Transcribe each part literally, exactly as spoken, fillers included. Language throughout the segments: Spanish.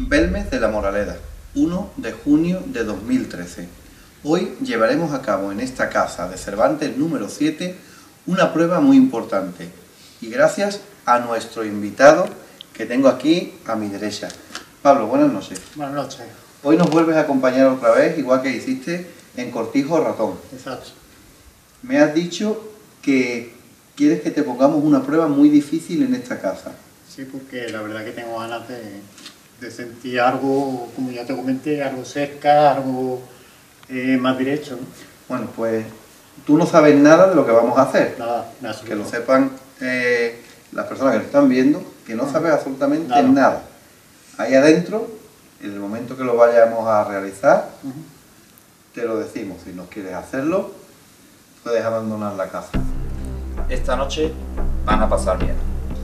Belmez de la Moraleda, uno de junio de dos mil trece. Hoy llevaremos a cabo en esta casa de Cervantes número siete una prueba muy importante y gracias a nuestro invitado que tengo aquí a mi derecha. Pablo, buenas noches. Buenas noches. Hoy nos vuelves a acompañar otra vez, igual que hiciste en Cortijo Ratón. Exacto. Me has dicho que quieres que te pongamos una prueba muy difícil en esta casa. Sí, porque la verdad que tengo ganas de, de sentir algo, como ya te comenté, algo cerca, algo eh, más derecho, ¿no? Bueno, pues tú no sabes nada de lo que vamos a hacer. Nada, nada. Que lo sepan eh, las personas que nos están viendo, que no sabes absolutamente nada. nada. Ahí adentro, en el momento que lo vayamos a realizar, Uh-huh. te lo decimos. Si no quieres hacerlo, puedes abandonar la casa. Esta noche van a pasar miedo.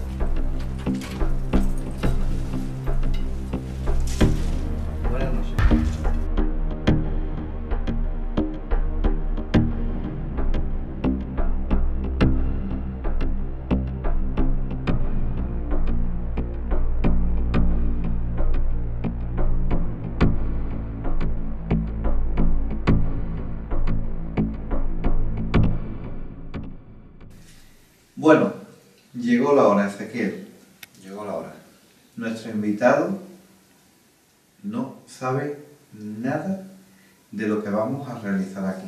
Buenas noches. Bueno, llegó la hora, Ezequiel. Llegó la hora. Nuestro invitado no sabe nada de lo que vamos a realizar aquí.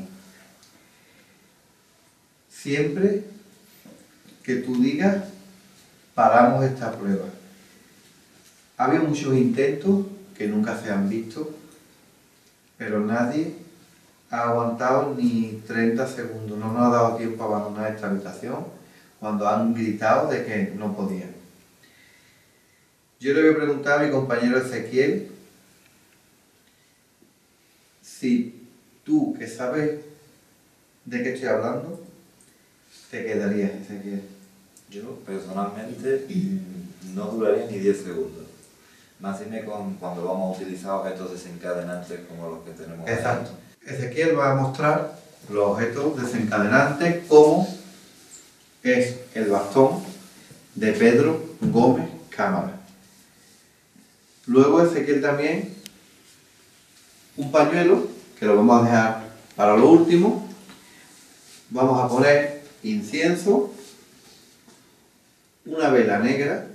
Siempre que tú digas, paramos esta prueba. Ha habido muchos intentos que nunca se han visto, pero nadie ha aguantado ni treinta segundos. No nos ha dado tiempo a abandonar esta habitación cuando han gritado de que no podían. Yo le voy a preguntar a mi compañero Ezequiel si tú, que sabes de qué estoy hablando, te quedarías, Ezequiel. Yo, personalmente, no duraría ni diez segundos. Más bien con cuando vamos a utilizar objetos desencadenantes como los que tenemos. Exacto. Ezequiel va a mostrar los objetos desencadenantes como es el bastón de Pedro Gómez Cámara. Luego Ezequiel también un pañuelo, que lo vamos a dejar para lo último. Vamos a poner incienso, una vela negra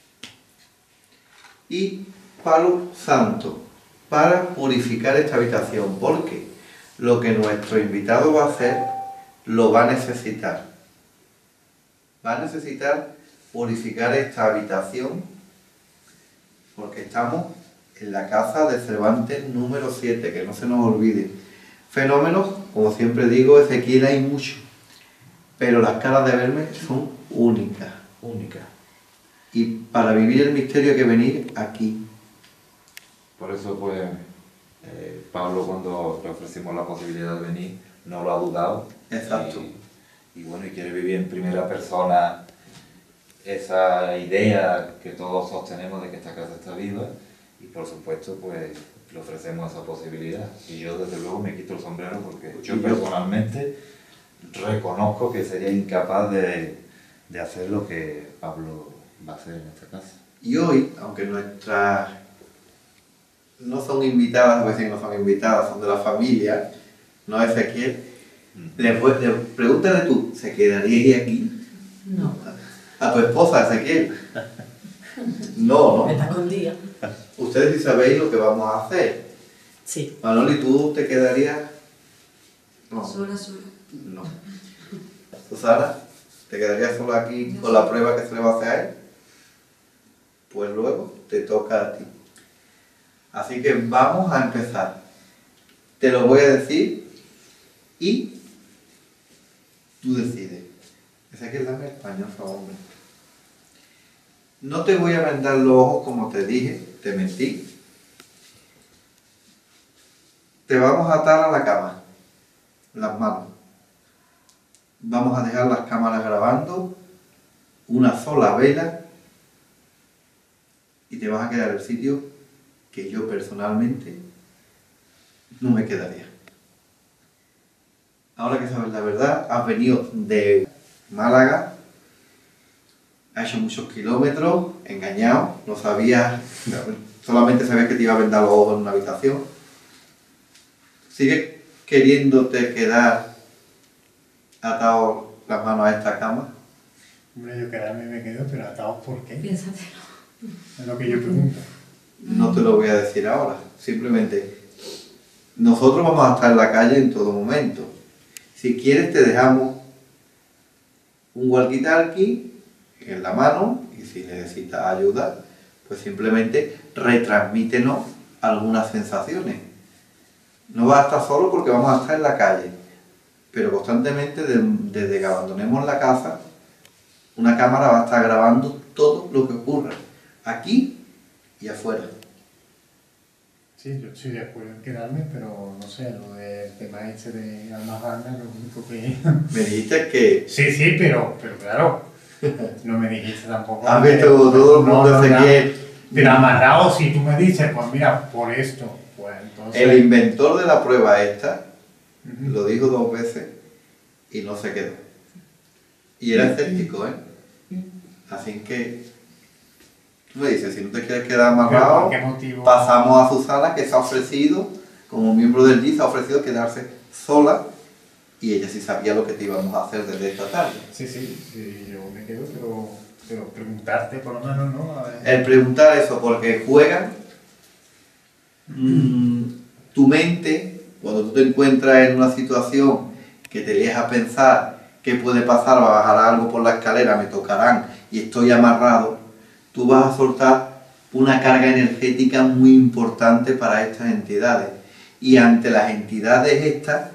y palo santo para purificar esta habitación, porque lo que nuestro invitado va a hacer lo va a necesitar. Va a necesitar purificar esta habitación porque estamos en la casa de Cervantes número siete, que no se nos olvide. Fenómenos, como siempre digo, Ezequiel hay muchos, pero las caras de Belmez son únicas. Única. Y para vivir el misterio hay que venir aquí. Por eso, pues, eh, Pablo, cuando le ofrecimos la posibilidad de venir, no lo ha dudado. Exacto. Y, y bueno, y quiere vivir en primera persona esa idea que todos sostenemos de que esta casa está viva. Y por supuesto, pues, le ofrecemos esa posibilidad. Y yo, desde luego, me quito el sombrero porque yo personalmente reconozco que sería incapaz de, de hacer lo que Pablo va a hacer en esta casa. Y hoy, aunque nuestras no son invitadas, voy a decir que no son invitadas, son de la familia, no Ezequiel, mm. le, le pregúntale tú, ¿se quedaría aquí? No. ¿A tu esposa, Ezequiel? No, ¿no? Está escondida. Ustedes sí sabéis lo que vamos a hacer. Sí. Manoli, ¿tú te quedarías? No. Sola, sola. No. Susana, ¿te quedarías sola aquí con la prueba que se le va a hacer a él? Pues luego te toca a ti. Así que vamos a empezar. Te lo voy a decir y tú decides. Ezequiel, dame el paño, por favor. No te voy a vendar los ojos como te dije, te mentí. Te vamos a atar a la cama, las manos. Vamos a dejar las cámaras grabando, una sola vela, y te vas a quedar en el sitio que yo personalmente no me quedaría. Ahora que sabes la verdad, has venido de Málaga, has hecho muchos kilómetros, engañado, no sabías, solamente sabías que te iba a vendar los ojos en una habitación. ¿Sigues queriéndote quedar atado las manos a esta cama? Hombre, yo quedarme me quedo, pero atados ¿por qué? Piénsatelo. Es lo que yo pregunto. No te lo voy a decir ahora, simplemente nosotros vamos a estar en la calle en todo momento. Si quieres te dejamos un walkie-talkie en la mano y si necesitas ayuda, pues simplemente retransmítenos algunas sensaciones. No vas a estar solo porque vamos a estar en la calle, pero constantemente de- desde que abandonemos la casa, una cámara va a estar grabando todo lo que ocurra, aquí y afuera. Sí, yo estoy de acuerdo en quedarme, pero no sé, lo del tema ese de amarrarme, lo único que... Me dijiste que Sí, sí, pero, pero claro, no me dijiste tampoco... has visto que- todo el mundo no, no, hace no, que Pero amarrado, si tú me dices, pues mira, por esto, pues entonces... el inventor de la prueba esta Ujú. lo dijo dos veces y no se quedó. Y era escéptico, ¿eh? Así que tú me dices, si no te quieres quedar ¿Pero amarrado, por qué motivo? pasamos a Susana, que se ha ofrecido, como miembro del G I, se ha ofrecido quedarse sola y ella sí sabía lo que te íbamos a hacer desde esta tarde. Sí, sí, sí, yo me quedo, pero, pero preguntarte por lo menos, ¿no? A ver. El preguntar eso, porque juegan mm, tu mente, cuando tú te encuentras en una situación que te lías a pensar qué puede pasar, va a bajar algo por la escalera, me tocarán y estoy amarrado, tú vas a soltar una carga energética muy importante para estas entidades. Y ante las entidades estas,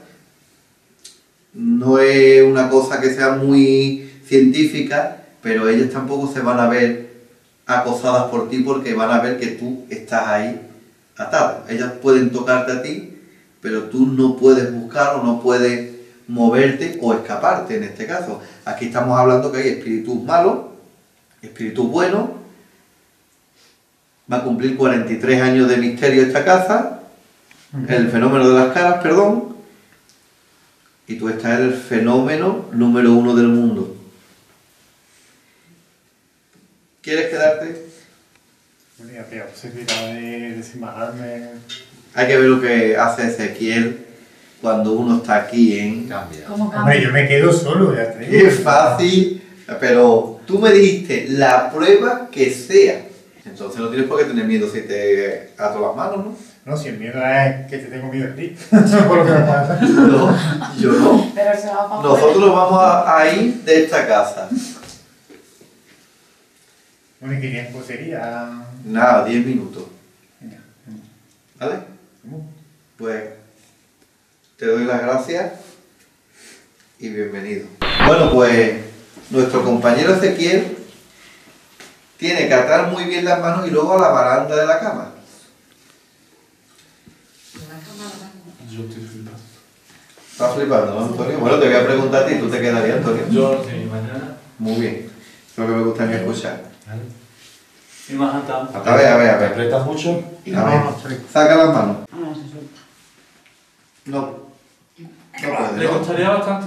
no es una cosa que sea muy científica, pero ellas tampoco se van a ver acosadas por ti porque van a ver que tú estás ahí atado. Ellas pueden tocarte a ti, pero tú no puedes buscar o no puedes moverte o escaparte en este caso. Aquí estamos hablando que hay espíritus malos, espíritus buenos. Va a cumplir cuarenta y tres años de misterio esta casa, el fenómeno de las caras, perdón, y tú estás en el fenómeno número uno del mundo. ¿Quieres quedarte? Bueno, ya tengo posibilidad de desenmajarme. Hay que ver lo que hace Ezequiel cuando uno está aquí, ¿eh? Cambia. ¿Cómo Hombre, cambia? yo me quedo solo, ya te digo. Qué fácil, pero tú me dijiste la prueba que sea. Entonces no tienes por qué tener miedo si te ato las manos, ¿no? No, si el miedo es que te tengo miedo a ti. Por lo que me pasa. No, yo no. Pero se va para Nosotros nos vamos a, a ir de esta casa. Bueno, ¿y qué tiempo sería? Nada, diez minutos. Venga. ¿Vale? ¿Cómo? Pues te doy las gracias y bienvenido. Bueno, pues nuestro compañero Ezequiel tiene que atar muy bien las manos y luego a la baranda de la cama. Yo estoy flipando. ¿Estás flipando, no, Antonio? Bueno, te voy a preguntar a ti, ¿tú te quedarías, Antonio? Yo no tengo mañana. Muy bien, es lo que me gustaría escuchar. Y más atado. A ver, a ver, a ¿Te ver. aprietas mucho? A ver, saca las manos. Ah, no, se suelta. No, no puede, Le ¿no? costaría bastante.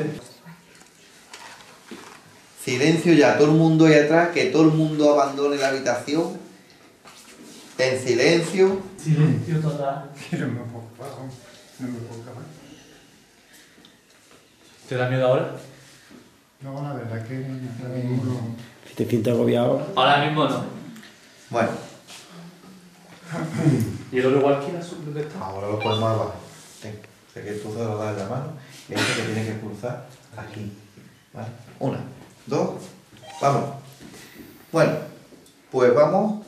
Silencio ya, todo el mundo ahí atrás, que todo el mundo abandone la habitación. En silencio. Silencio total. Que no me puedo acabar. No me puedo acabar. ¿Te da miedo ahora? No, la verdad que ahora mismo no. Si te sientes agobiado. Ahora mismo no. Bueno, ¿Y el otro igual que dónde está? ahora lo podemos abajo. Ten, sé que tú se lo das en la mano y este que tiene que pulsar aquí. ¿Vale? Una, dos, vamos. Bueno, pues vamos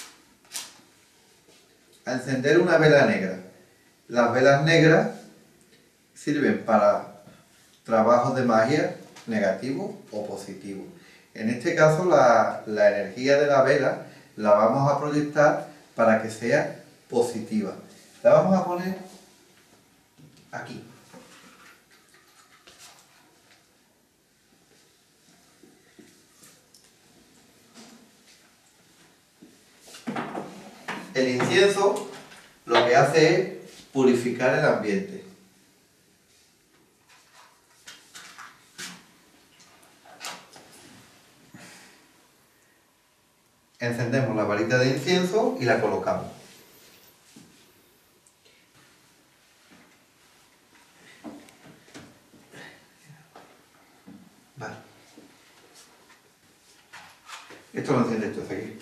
a encender una vela negra. Las velas negras sirven para trabajos de magia negativos o positivos. En este caso, la, la energía de la vela la vamos a proyectar para que sea positiva. La vamos a poner aquí. El incienso lo que hace es purificar el ambiente. Encendemos la varita de incienso y la colocamos. Esto lo enciendes tú, aquí.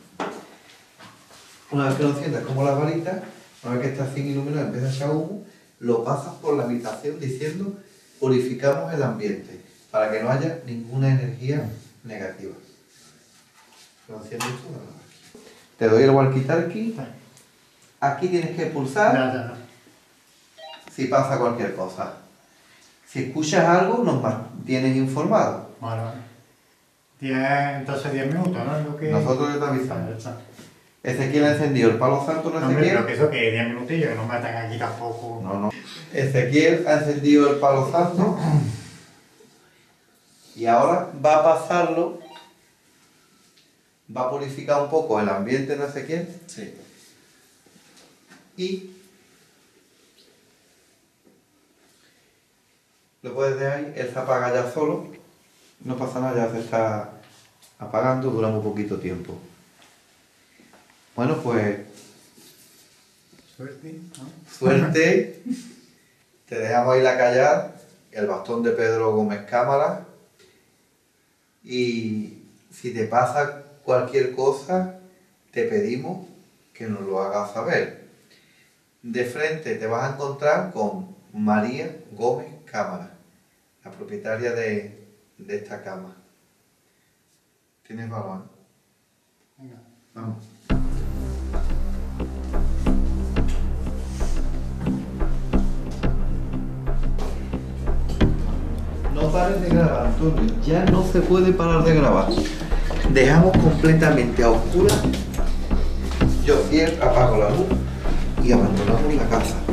Una vez que lo enciendas como las varitas, una vez que está sin iluminar, empieza a echar humo, lo pasas por la habitación diciendo purificamos el ambiente para que no haya ninguna energía negativa. Lo enciendes tú. Te doy el walkie-talkie. Aquí tienes que pulsar Ya, ya, ya. si pasa cualquier cosa. Si escuchas algo, nos mantienes informados. Vale, vale. Diez, entonces diez minutos, ¿no? Es lo que... Nosotros ya te Ya avisamos. está. Ezequiel ha encendido el palo santo, no No, hombre, pero Ezequiel. que eso que diez minutillos, que no me metan aquí tampoco. No, no. Ezequiel ha encendido el palo santo y ahora va a pasarlo, va a purificar un poco el ambiente de Ezequiel Sí. y lo puedes dejar ahí, él se apaga ya solo, no pasa nada, ya se está apagando, dura muy poquito tiempo. Bueno, pues Suerte, ¿no? suerte, te dejamos ahí la callar, el bastón de Pedro Gómez Cámara y si te pasa cualquier cosa, te pedimos que nos lo hagas saber. De frente te vas a encontrar con María Gómez Cámara, la propietaria de, de esta cama. ¿Tienes balón? Venga. Vamos. No pares de grabar, Antonio. Ya no se puede parar de grabar. Dejamos completamente a oscuras. Yo cierro, apago la luz y abandonamos la casa.